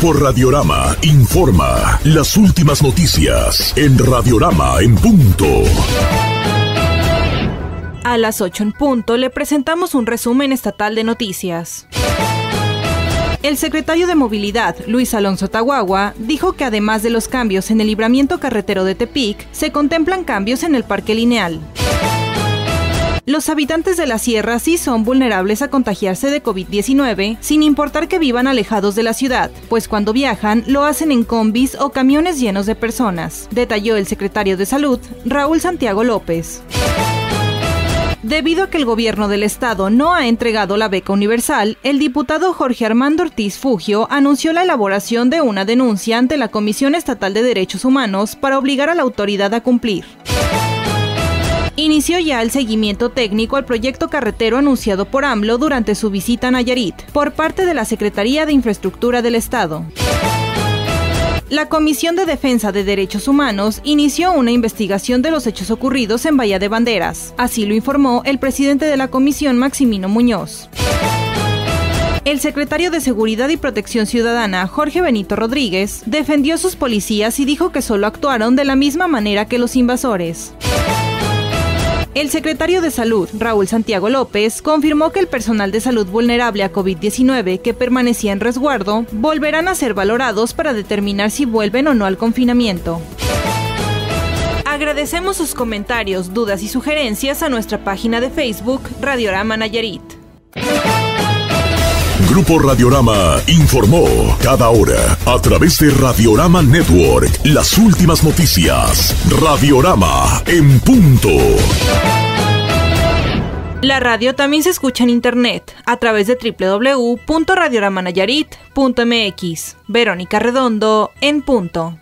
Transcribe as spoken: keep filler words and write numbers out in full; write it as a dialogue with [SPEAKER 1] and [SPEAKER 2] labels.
[SPEAKER 1] Grupo Radiorama informa las últimas noticias en Radiorama en punto.
[SPEAKER 2] A las ocho en punto le presentamos un resumen estatal de noticias. El secretario de Movilidad, Luis Alonso Tahuagua, dijo que además de los cambios en el libramiento carretero de Tepic, se contemplan cambios en el parque lineal. Los habitantes de la sierra sí son vulnerables a contagiarse de COVID diecinueve, sin importar que vivan alejados de la ciudad, pues cuando viajan lo hacen en combis o camiones llenos de personas, detalló el secretario de Salud, Raúl Santiago López. Debido a que el gobierno del estado no ha entregado la beca universal, el diputado Jorge Armando Ortiz Fugio anunció la elaboración de una denuncia ante la Comisión Estatal de Derechos Humanos para obligar a la autoridad a cumplir. Inició ya el seguimiento técnico al proyecto carretero anunciado por AMLO durante su visita a Nayarit, por parte de la Secretaría de Infraestructura del Estado. La Comisión de Defensa de Derechos Humanos inició una investigación de los hechos ocurridos en Bahía de Banderas. Así lo informó el presidente de la comisión, Maximino Muñoz. El secretario de Seguridad y Protección Ciudadana, Jorge Benito Rodríguez, defendió a sus policías y dijo que solo actuaron de la misma manera que los invasores. El secretario de Salud, Raúl Santiago López, confirmó que el personal de salud vulnerable a COVID diecinueve que permanecía en resguardo volverán a ser valorados para determinar si vuelven o no al confinamiento. Agradecemos sus comentarios, dudas y sugerencias a nuestra página de Facebook, Radiorama Nayarit.
[SPEAKER 1] Grupo Radiorama informó cada hora a través de Radiorama Network las últimas noticias. Radiorama en punto.
[SPEAKER 2] La radio también se escucha en internet a través de doble u doble u doble u punto radiorama nayarit punto m x. Verónica Redondo en punto.